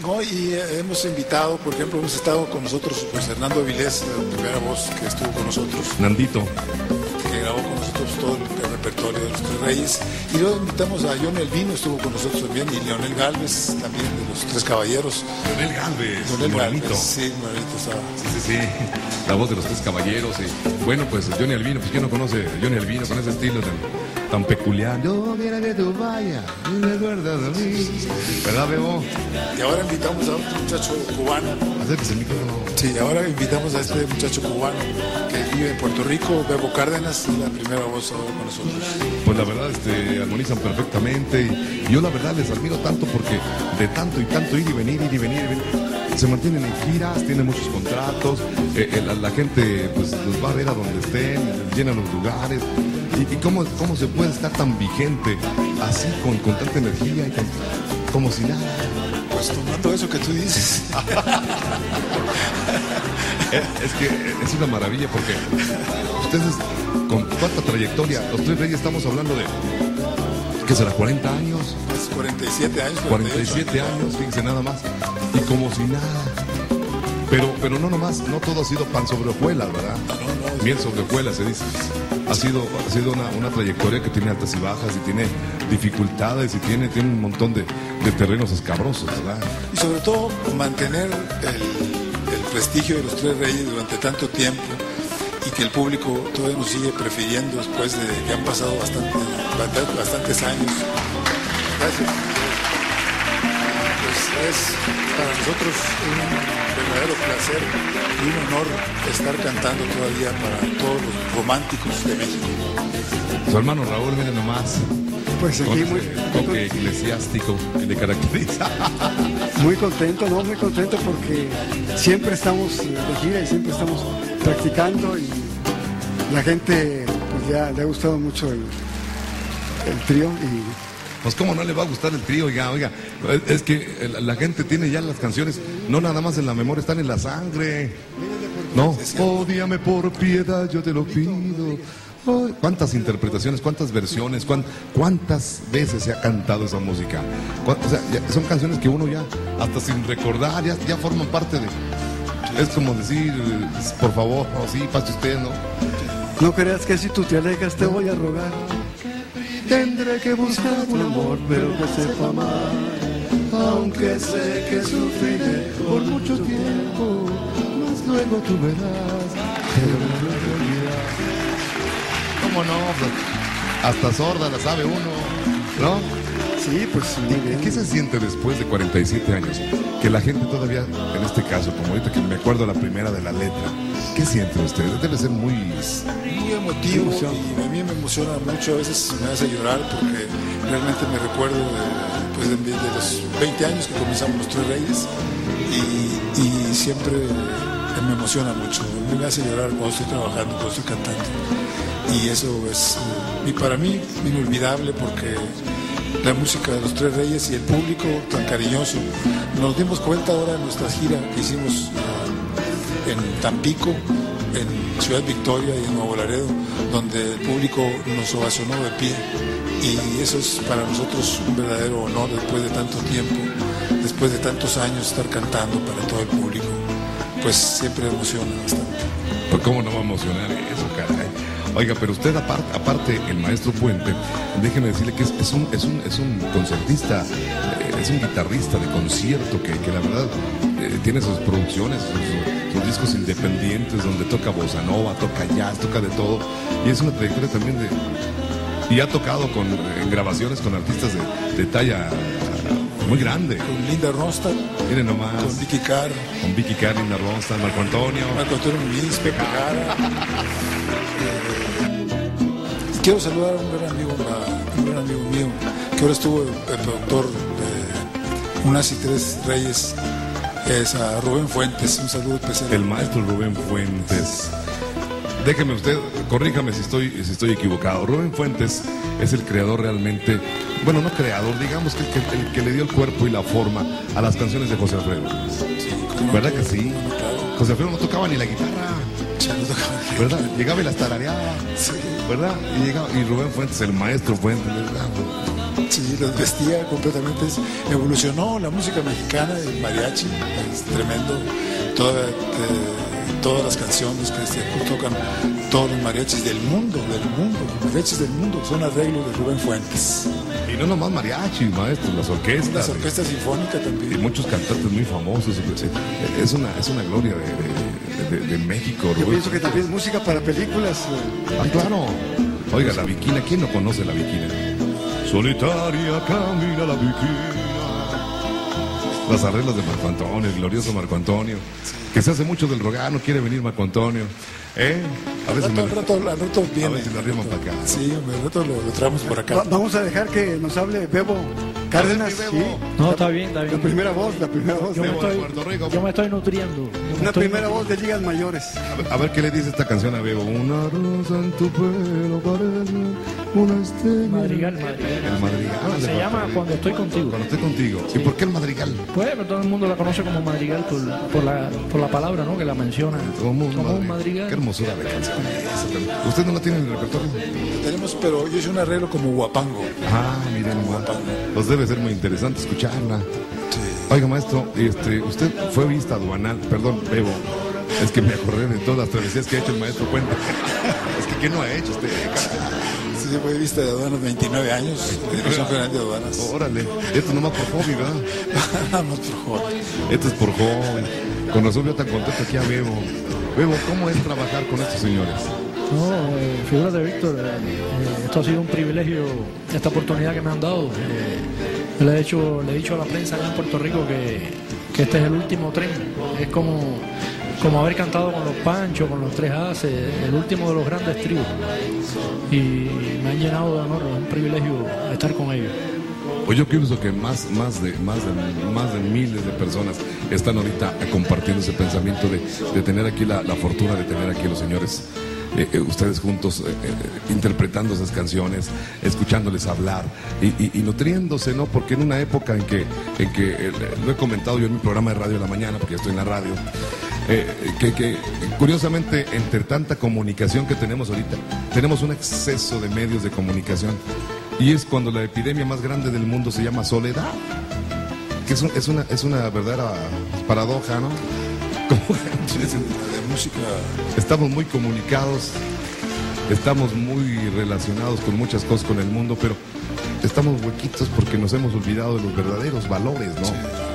No, y hemos invitado, por ejemplo, hemos estado con nosotros, pues Hernando Avilés, la primera voz que estuvo con nosotros. Nandito. Que grabó con nosotros todo el repertorio de los Tres Reyes. Y luego invitamos a Johnny Elvino, estuvo con nosotros también, y Leonel Galvez, también de los Tres Caballeros. Leonel Galvez, Leonel Morenito. Galvez, sí, Morenito estaba. Sí. La voz de los Tres Caballeros. Y, bueno, pues Johnny Elvino, pues ¿quién no conoce a Johnny Elvino con ese estilo tan peculiar? Yo viene de tu valla y me acuerdas de mí. ¿Verdad, Bebo? Y ahora invitamos a otro muchacho cubano. Acérquese el micrófono. Sí, ahora invitamos a este muchacho cubano que vive en Puerto Rico, Bebo Cárdenas, la primera voz ahora con nosotros. Pues la verdad, armonizan perfectamente. Y yo la verdad les admiro tanto porque de tanto y tanto ir y venir, se mantienen en giras, tienen muchos contratos, la gente pues los va a ver a donde estén, llenan los lugares. ¿Y cómo se puede estar tan vigente así, con tanta energía y como si nada? Pues tomando eso que tú dices. Es que es una maravilla porque ustedes con cuánta trayectoria, los Tres Reyes estamos hablando de, ¿qué será? 40 años. 47 años. 47 años, fíjense nada más. Y como si nada. Pero no nomás, no todo ha sido pan sobre hojuelas, ¿verdad? No, miel sobre hojuelas se dice. Ha sido una trayectoria que tiene altas y bajas y tiene dificultades y tiene un montón de terrenos escabrosos, ¿verdad? Y sobre todo mantener el prestigio de los Tres Reyes durante tanto tiempo y que el público todavía nos sigue prefiriendo después de que han pasado bastantes años. Gracias. Pues es para nosotros un verdadero placer y un honor estar cantando todavía para todos los románticos de México. Su hermano Raúl, miren nomás. Pues aquí muy toque eclesiástico que le caracteriza. Muy contento, ¿no? Muy contento porque siempre estamos de gira y siempre estamos practicando y la gente pues ya le ha gustado mucho el trío y... Pues cómo no le va a gustar el trío, oiga, es que la gente tiene ya las canciones, no nada más en la memoria, están en la sangre. No, ódiame por piedad, yo te lo pido. Oh, ¿cuántas interpretaciones, cuántas versiones, cuántas veces se ha cantado esa música? O sea, son canciones que uno ya, hasta sin recordar, ya forman parte de... Es como decir, por favor, sí, pase usted, ¿no? No creas que si tú te alejas te voy a rogar. Tendré que buscar un amor, pero que sepa amar. Aunque sé que sufriré por mucho tiempo, más luego tú verás, pero no lo olvidarás. ¿Cómo no? Hasta sorda la sabe uno, ¿no? Sí, pues muy bien. ¿Qué se siente después de 47 años? Que la gente todavía, en este caso, como ahorita que me acuerdo la primera de la letra, ¿qué siente usted? Debe ser muy emotivo y a mí me emociona mucho, a veces me hace llorar porque realmente me recuerdo de los 20 años que comenzamos los Tres Reyes y siempre me emociona mucho, me hace llorar cuando estoy trabajando, cuando estoy cantando y eso es para mí inolvidable porque la música de los Tres Reyes y el público tan cariñoso. Nos dimos cuenta ahora en nuestra gira que hicimos en Tampico, en Ciudad Victoria y en Nuevo Laredo, donde el público nos ovacionó de pie y eso es para nosotros un verdadero honor después de tanto tiempo, después de tantos años estar cantando para todo el público, pues siempre emociona bastante. Pues cómo no va a emocionar eso, caray. Oiga, pero usted aparte el maestro Puente, déjeme decirle que es un concertista, es un guitarrista de concierto que la verdad tiene sus producciones, sus discos independientes donde toca bossa nova, toca jazz, toca de todo y es una trayectoria también y ha tocado en grabaciones con artistas de talla muy grande. Con Linda Ronstadt, miren nomás. Con Vicky Carr, Linda Ronstadt, Marco Antonio Muñiz, Pepe Jara. Quiero saludar a un gran amigo mío, que ahora estuvo el productor de Unas y Tres Reyes, es a Rubén Fuentes, un saludo especial. El maestro Rubén Fuentes. Déjeme usted, corríjame si estoy equivocado. Rubén Fuentes es el creador realmente, bueno, no creador, digamos que el que le dio el cuerpo y la forma a las canciones de José Alfredo. Sí, ¿verdad que sí? Claro. José Alfredo no tocaba ni la guitarra. Ya no tocaba. ¿Verdad? Llegaba y las tarareaba. Sí. ¿Verdad? Y Rubén Fuentes, el maestro Fuentes, ¿verdad? Sí, los vestía completamente. Evolucionó la música mexicana, el mariachi, es tremendo. Todas las canciones que se tocan, todos los mariachis del mundo, los mariachis del mundo, son arreglos de Rubén Fuentes. Y no nomás mariachi, maestro, las orquestas. Las orquestas sinfónicas también. Y muchos cantantes muy famosos. Es una gloria de México, Rubén. Yo pienso que también es música para películas. Ah, claro. Oiga, La Bikina, ¿quién no conoce La Bikina? Solitaria camina la Bikina. Las arreglos de Marco Antonio, el glorioso Marco Antonio, que se hace mucho del rogar, no quiere venir Marco Antonio. A veces al rato viene. A veces lo arriman para acá. Sí, al rato lo traemos por acá. Vamos a dejar que nos hable Bebo Cárdenas. Bebo. Sí. No, está bien. La primera voz. Yo me estoy nutriendo. Una primera voz de ligas mayores. A ver qué le dice esta canción a Bebo. Una rosa en tu pelo parece una estrella. Madrigal. El Madrigal. Se llama Cuando estoy contigo. Cuando estoy contigo. ¿Y por qué el Madrigal? Pues todo el mundo la conoce como Madrigal por la palabra, ¿no? Que la menciona. Como un madrigal. Qué hermosura de canción. ¿Usted no la tiene en el repertorio? Tenemos, pero yo hice un arreglo como guapango. Ah, miren, Guapango. pues debe ser muy interesante escucharla. Sí. Oiga, maestro, usted fue vista aduanal, perdón, Bebo, es que me acordé de todas las travesías que ha hecho el maestro Puente. Es que ¿qué no ha hecho usted? Sí, fue vista de aduanas 29 años, de Dirección Federal de Aduanas. Órale, esto nomás por hobby, ¿verdad? Nada más por joder. Esto es por hobby. Con razón veo tan contento aquí a Bebo. Bebo, ¿cómo es trabajar con estos señores? No, figúrate, Víctor, esto ha sido un privilegio, esta oportunidad que me han dado. Le he dicho a la prensa allá en Puerto Rico que este es el último tren. Es como haber cantado con los Panchos, con los Tres Haces, el último de los grandes tríos. Y me han llenado de honor, es un privilegio estar con ellos. Pues yo pienso que más de miles de personas están ahorita compartiendo ese pensamiento de tener aquí la fortuna de tener aquí a los señores, ustedes juntos, interpretando esas canciones, escuchándoles hablar y nutriéndose, ¿no? Porque en una época en que lo he comentado yo en mi programa de radio de la mañana, porque ya estoy en la radio, que curiosamente entre tanta comunicación que tenemos ahorita, tenemos un exceso de medios de comunicación. Y es cuando la epidemia más grande del mundo se llama soledad, que es una verdadera paradoja, ¿no? Como De música. estamos muy comunicados, estamos muy relacionados con muchas cosas con el mundo, pero estamos huequitos porque nos hemos olvidado de los verdaderos valores, ¿no?